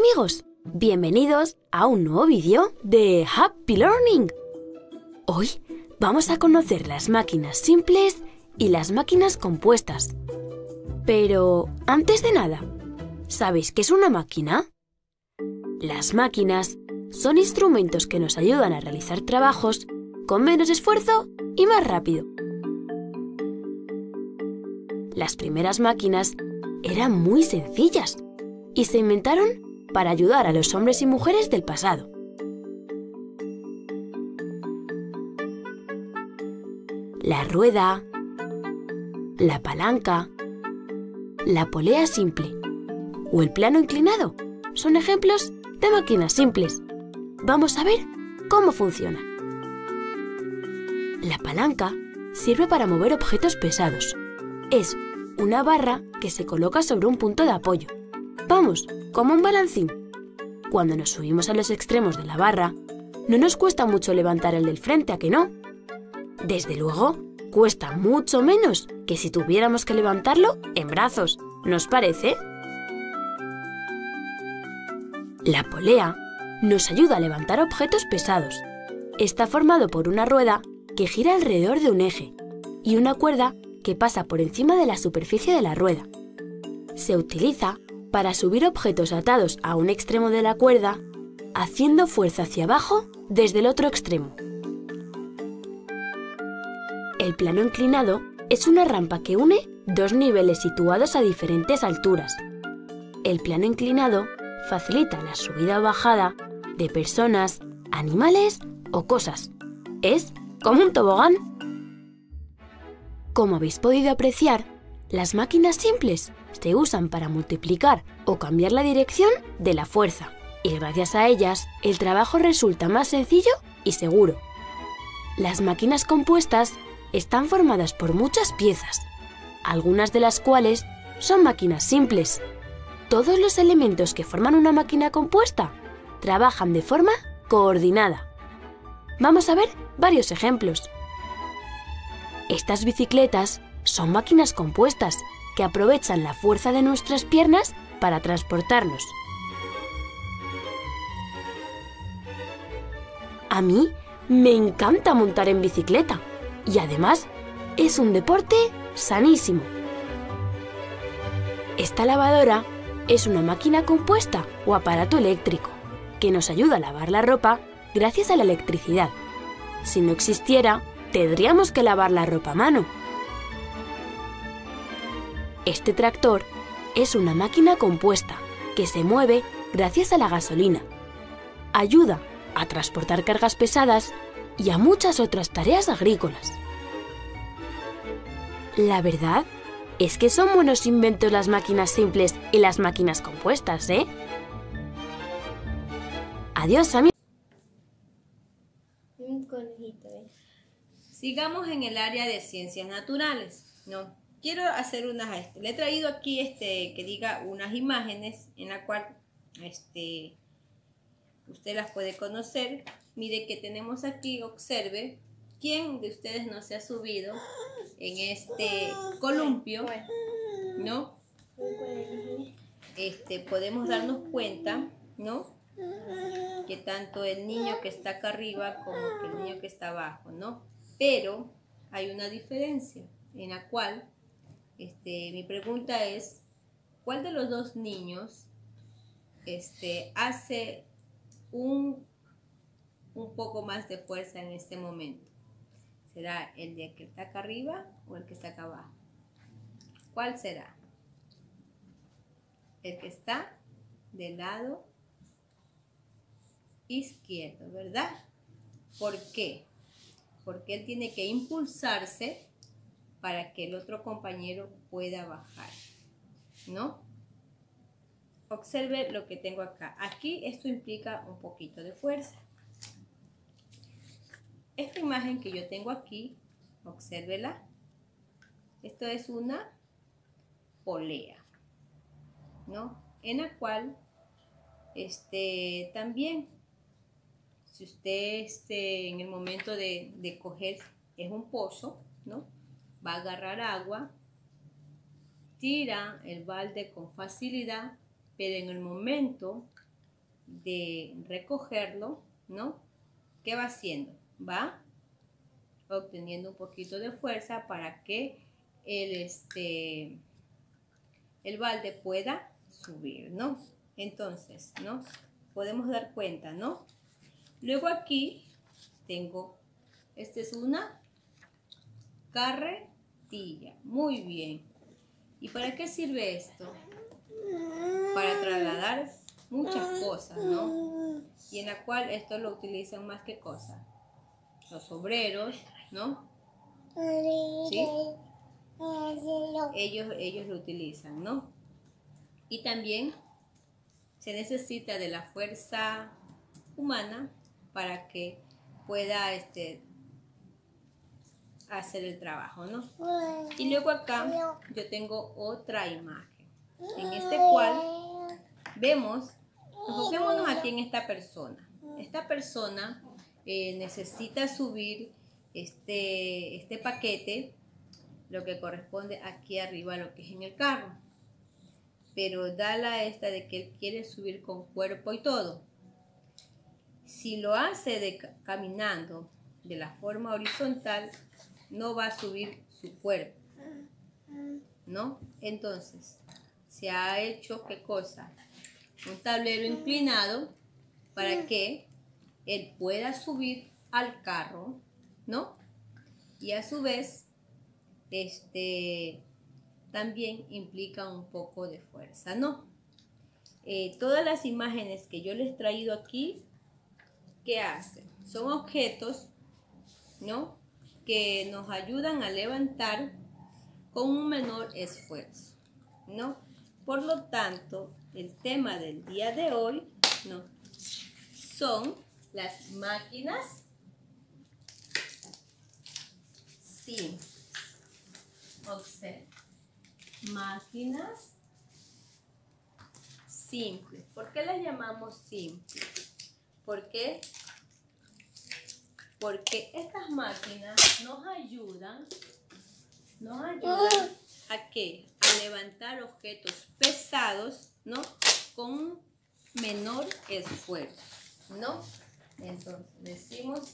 amigos, bienvenidos a un nuevo vídeo de Happy Learning. Hoy vamos a conocer las máquinas simples y las máquinas compuestas. Pero antes de nada, ¿sabéis qué es una máquina? Las máquinas son instrumentos que nos ayudan a realizar trabajos con menos esfuerzo y más rápido. Las primeras máquinas eran muy sencillas y se inventaron para ayudar a los hombres y mujeres del pasado. La rueda, la palanca, la polea simple o el plano inclinado son ejemplos de máquinas simples. Vamos a ver cómo funciona. La palanca sirve para mover objetos pesados. Es una barra que se coloca sobre un punto de apoyo. Vamos, como un balancín. Cuando nos subimos a los extremos de la barra, no nos cuesta mucho levantar el del frente, ¿a que no? Desde luego, cuesta mucho menos que si tuviéramos que levantarlo en brazos, ¿no os parece? La polea nos ayuda a levantar objetos pesados. Está formado por una rueda que gira alrededor de un eje y una cuerda que pasa por encima de la superficie de la rueda. Se utiliza para subir objetos atados a un extremo de la cuerda, haciendo fuerza hacia abajo desde el otro extremo. El plano inclinado es una rampa que une dos niveles situados a diferentes alturas. El plano inclinado facilita la subida o bajada de personas, animales o cosas. Es como un tobogán. Como habéis podido apreciar, las máquinas simples se usan para multiplicar o cambiar la dirección de la fuerza, y gracias a ellas el trabajo resulta más sencillo y seguro. Las máquinas compuestas están formadas por muchas piezas, algunas de las cuales son máquinas simples. Todos los elementos que forman una máquina compuesta trabajan de forma coordinada. Vamos a ver varios ejemplos. Estas bicicletas son máquinas compuestas que aprovechan la fuerza de nuestras piernas para transportarnos. A mí me encanta montar en bicicleta y además es un deporte sanísimo. Esta lavadora es una máquina compuesta o aparato eléctrico que nos ayuda a lavar la ropa gracias a la electricidad. Si no existiera, tendríamos que lavar la ropa a mano. Este tractor es una máquina compuesta que se mueve gracias a la gasolina. Ayuda a transportar cargas pesadas y a muchas otras tareas agrícolas. La verdad es que son buenos inventos las máquinas simples y las máquinas compuestas, ¿eh? Adiós, amigos. Un conejito, ¿eh? Sigamos en el área de ciencias naturales. No, quiero hacer le he traído aquí que diga unas imágenes en la cual usted las puede conocer. Mire que tenemos aquí, observe. ¿Quién de ustedes no se ha subido en este columpio? ¿No? Podemos darnos cuenta, ¿no? Que tanto el niño que está acá arriba como que el niño que está abajo, ¿no? Pero hay una diferencia en la cual mi pregunta es, ¿cuál de los dos niños hace un poco más de fuerza en este momento? ¿Será el de que está acá arriba o el que está acá abajo? ¿Cuál será? El que está del lado izquierdo, ¿verdad? ¿Por qué? Porque él tiene que impulsarse para que el otro compañero pueda bajar, ¿no? Observe lo que tengo acá. Aquí esto implica un poquito de fuerza. Esta imagen que yo tengo aquí, obsérvela. Esto es una polea, ¿no? En la cual también, si usted en el momento de coger, es un pozo, ¿no? Va a agarrar agua, tira el balde con facilidad, pero en el momento de recogerlo, ¿no? ¿Qué va haciendo? Va obteniendo un poquito de fuerza para que el balde pueda subir, ¿no? Entonces, ¿no? Podemos dar cuenta, ¿no? Luego aquí tengo, esta es una carretilla. Muy bien. ¿Y para qué sirve esto? Para trasladar muchas cosas, ¿no? Y en la cual esto lo utilizan más que cosas. Los obreros, ¿no? ¿Sí? Ellos lo utilizan, ¿no? Y también se necesita de la fuerza humana para que pueda hacer el trabajo, ¿no? Y luego acá yo tengo otra imagen, en este cual vemos, enfoquémonos aquí en esta persona. Esta persona necesita subir este paquete, lo que corresponde aquí arriba, lo que es en el carro. Pero da la esta de que él quiere subir con cuerpo y todo. Si lo hace caminando de la forma horizontal, no va a subir su cuerpo, ¿no? Entonces, se ha hecho, ¿qué cosa? Un tablero inclinado para que él pueda subir al carro, ¿no? Y a su vez, también implica un poco de fuerza, ¿no? Todas las imágenes que yo les he traído aquí, ¿qué hacen? Son objetos, ¿no? Que nos ayudan a levantar con un menor esfuerzo, ¿no? Por lo tanto, el tema del día de hoy, ¿no? Son las máquinas simples. Observen. Máquinas simples. ¿Por qué las llamamos simples? Porque estas máquinas nos ayudan ¿a qué? A levantar objetos pesados, ¿no? Con un menor esfuerzo, ¿no? Entonces decimos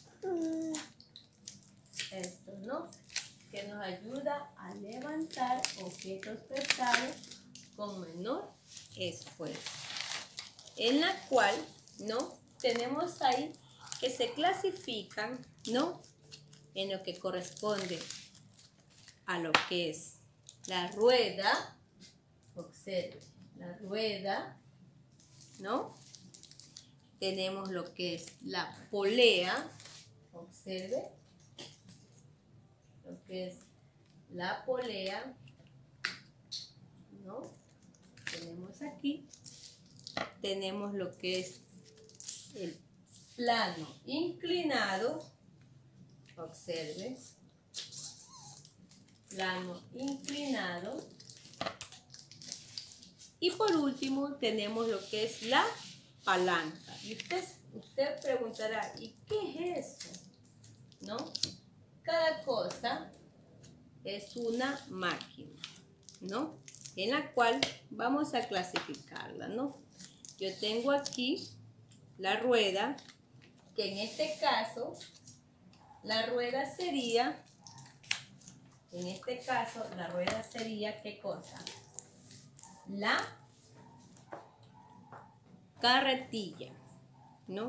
esto, ¿no? Que nos ayuda a levantar objetos pesados con menor esfuerzo. En la cual, ¿no? Tenemos ahí que se clasifican, ¿no? En lo que corresponde a lo que es la rueda, observe, la rueda, ¿no? Tenemos lo que es la polea, observe, lo que es la polea, ¿no? Tenemos aquí, tenemos lo que es el plano inclinado, observe, plano inclinado. Y por último tenemos lo que es la palanca. Y usted preguntará, ¿y qué es eso? ¿No? Cada cosa es una máquina, ¿no? En la cual vamos a clasificarla, ¿no? Yo tengo aquí la rueda, que en este caso, la rueda sería, ¿qué cosa? La carretilla, ¿no?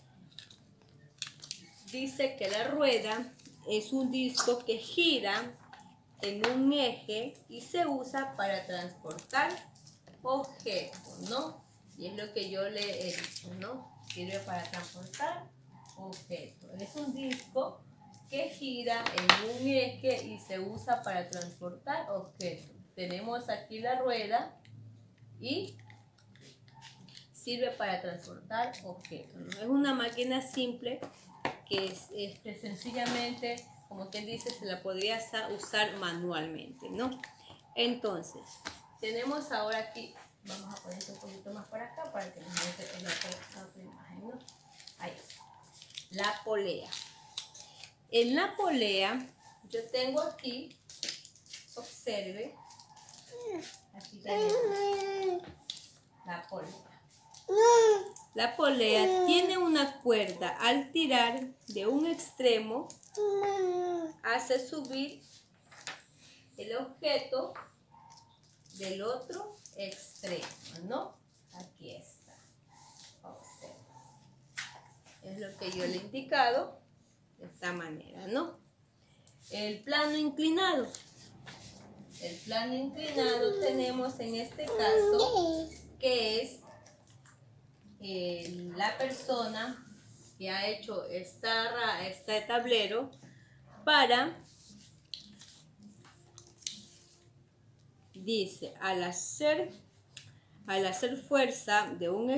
Dice que la rueda es un disco que gira en un eje y se usa para transportar objetos, ¿no? Y es lo que yo le he dicho, ¿no? Sirve para transportar objetos. Es un disco que gira en un eje y se usa para transportar objetos. Tenemos aquí la rueda y sirve para transportar objetos, ¿no? Es una máquina simple que sencillamente, como quien dice, se la podría usar manualmente, ¿no? Entonces, tenemos ahora aquí, vamos a poner un poquito más para acá para que nos muestre la otra imagen, ¿no? Ahí, la polea. En la polea, yo tengo aquí, observe, aquí tenemos la polea. la polea tiene una cuerda. Al tirar de un extremo, hace subir el objeto del otro extremo, ¿no? Aquí está. Observa. Es lo que yo le he indicado de esta manera, ¿no? El plano inclinado. El plano inclinado tenemos en este caso que es la persona que ha hecho este tablero para, dice, al hacer fuerza de un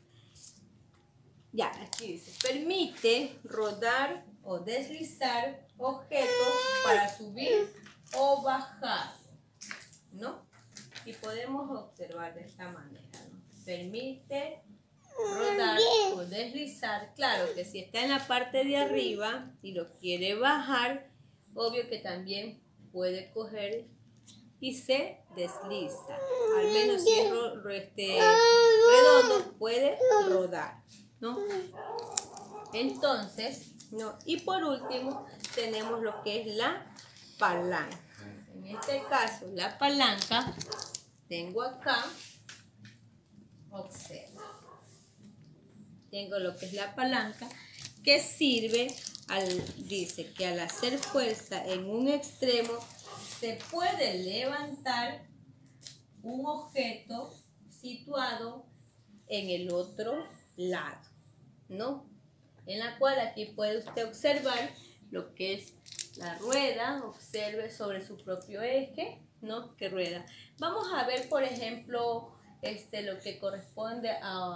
aquí dice, permite rodar o deslizar objetos para subir o bajar, ¿no? Y podemos observar de esta manera, ¿no? Permite rodar o deslizar. Claro que si está en la parte de arriba y lo quiere bajar, obvio que también puede coger y se desliza. Al menos si es redondo, puede rodar, ¿no? Entonces, ¿no? Y por último, tenemos lo que es la palanca. En este caso, la palanca, tengo acá, observa. Tengo lo que es la palanca, que sirve, dice que al hacer fuerza en un extremo, se puede levantar un objeto situado en el otro lado, ¿no? En la cual aquí puede usted observar lo que es la rueda, observe sobre su propio eje, ¿no? Que rueda. Vamos a ver, por ejemplo, lo que corresponde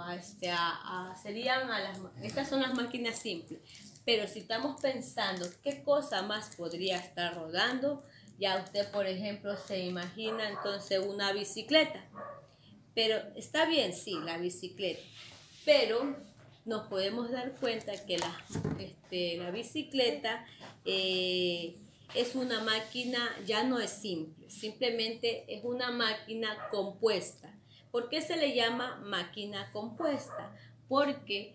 estas son las máquinas simples, pero si estamos pensando qué cosa más podría estar rodando, ya usted, por ejemplo, se imagina entonces una bicicleta. Pero está bien, sí, la bicicleta, pero nos podemos dar cuenta que la bicicleta es una máquina, ya no es simple, simplemente es una máquina compuesta. ¿Por qué se le llama máquina compuesta? Porque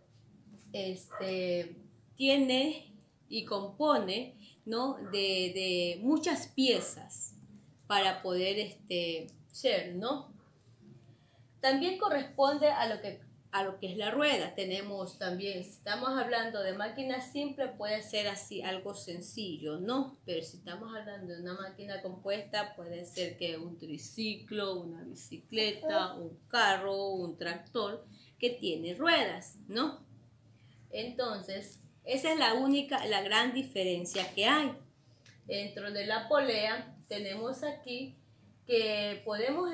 tiene y compone, ¿no? de muchas piezas para poder ser, ¿no? También corresponde a lo que es la rueda. Tenemos también, si estamos hablando de máquina simple, puede ser así algo sencillo, ¿no? Pero si estamos hablando de una máquina compuesta, puede ser que un triciclo, una bicicleta, un carro, un tractor que tiene ruedas, ¿no? Entonces, esa es la gran diferencia que hay. Dentro de la polea tenemos aquí que podemos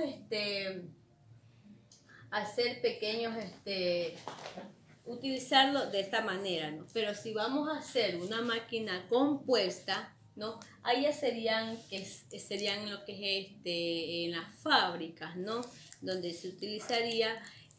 hacer pequeños, utilizarlo de esta manera, ¿no? Pero si vamos a hacer una máquina compuesta, ¿no? Ahí ya serían lo que es en las fábricas, ¿no? Donde se utilizaría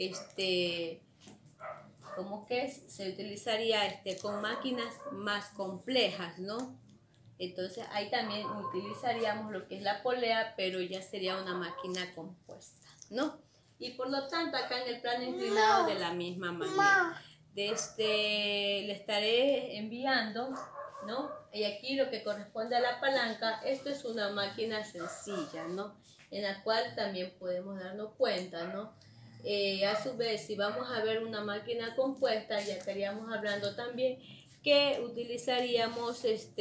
se utilizaría con máquinas más complejas, ¿no? Entonces ahí también utilizaríamos lo que es la polea, pero ya sería una máquina compuesta, ¿no? Y por lo tanto acá en el plano inclinado de la misma manera. Le estaré enviando, ¿no? Y aquí lo que corresponde a la palanca, esto es una máquina sencilla, ¿no? En la cual también podemos darnos cuenta, ¿no? A su vez, si vamos a ver una máquina compuesta, ya estaríamos hablando también que utilizaríamos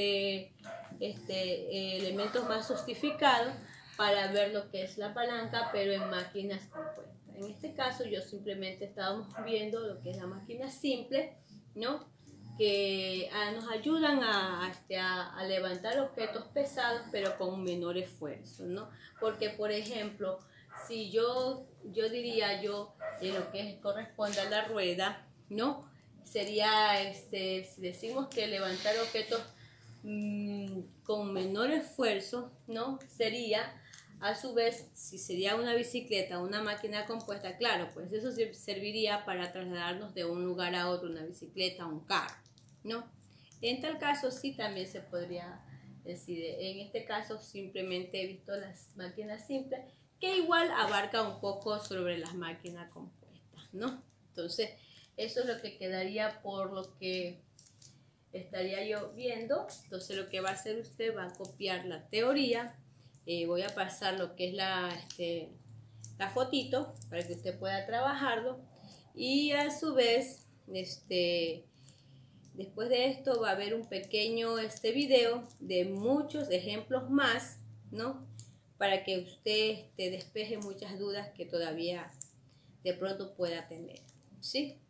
elementos más sofisticados para ver lo que es la palanca, pero en máquinas compuestas. En este caso, yo simplemente estábamos viendo lo que es la máquina simple, ¿no? Que nos ayudan a levantar objetos pesados, pero con un menor esfuerzo, ¿no? Porque, por ejemplo, si yo diría en lo que corresponde a la rueda, ¿no? Sería, si decimos que levantar objetos con menor esfuerzo, ¿no? Sería, a su vez, si sería una bicicleta o una máquina compuesta, claro, pues eso serviría para trasladarnos de un lugar a otro, una bicicleta, un carro, ¿no? En tal caso, sí, también se podría decir, en este caso, simplemente he visto las máquinas simples, que igual abarca un poco sobre las máquinas compuestas, ¿no? Entonces, eso es lo que quedaría por lo que estaría yo viendo. Entonces, lo que va a hacer usted va a copiar la teoría. Voy a pasar lo que es la fotito para que usted pueda trabajarlo. Y a su vez, después de esto va a haber un pequeño video de muchos ejemplos más, ¿no? Para que usted despeje muchas dudas que todavía de pronto pueda tener, ¿sí?